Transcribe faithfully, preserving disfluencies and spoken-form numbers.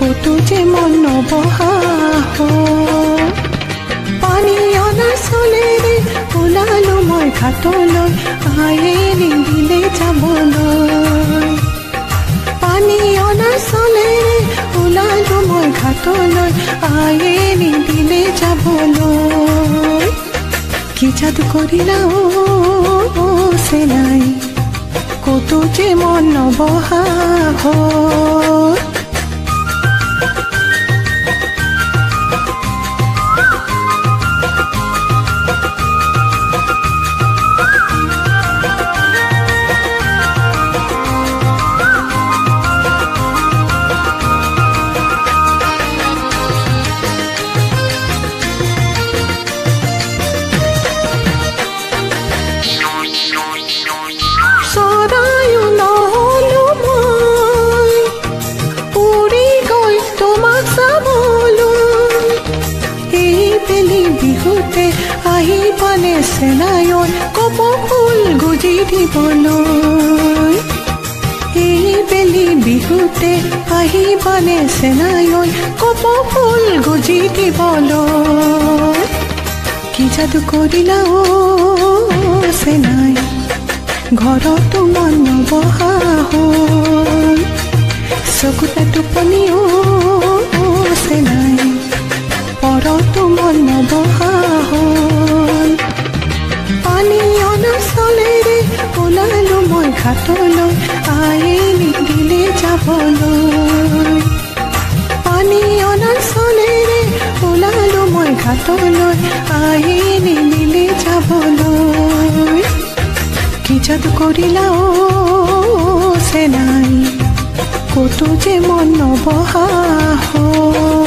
কতো যে মন নবহা পানী অনা চলেৰে ওলালো মই ঘাটলৈ আয়ে নিদিলে যাবলৈ পানী অনা চলেৰে ওলালো মই ঘাটলৈ আয়ে নিদিলে যাবলৈ কি যাদু কৰিলা অ চেনাই কতো যে মন নবহা আহিবানে চেনায়ন কপ ফুল গুজি দিবলৈ এই বেলি বিহুতে আহিবানে চেনায়ন কপ ফুল গুজি দিবলৈ কি যাদু কৰিলা অ চেনাই ঘৰতো মন নবহা হ'ল চকুতে টোপনি অ চেনাই পৰতো মন নবহা হ'ল পানী অনা চলেৰে ওলালো মই ঘাটলৈ আয়ে নিদিলে যাবলৈ পানী অনা চলেৰে ওলালো মই ঘাটলৈ আয়ে নিদিলে যাবলৈ কি যাদু কৰিলা অ চেনাই কতো যে মন নবহা হ'ল